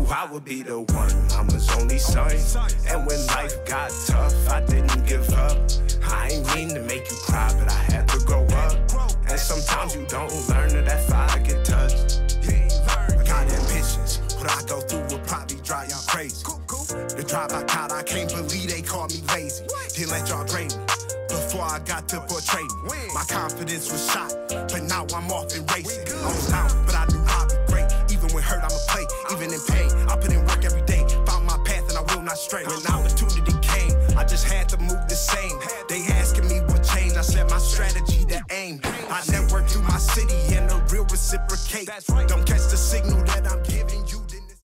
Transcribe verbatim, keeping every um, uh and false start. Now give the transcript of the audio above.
I would be the one, mama's only son. And when life got tough, I didn't give up. I ain't mean to make you cry, but I had to grow up. And sometimes you don't learn that that fire get touched. I got ambitions, what I go through will probably drive y'all crazy. The drive I got, I can't believe they called me lazy. Didn't let y'all grade me before I got to portray me. My confidence was shot, but now I'm off and racing. I was down, but I knew I'd be great. Even when hurt, I'ma play. Even in pain, I put in work every day. Found my path and I will not stray. When opportunity came, I just had to move the same. They asking me what changed, I said my strategy to aim. I network through my city and the real reciprocate. Don't catch the signal that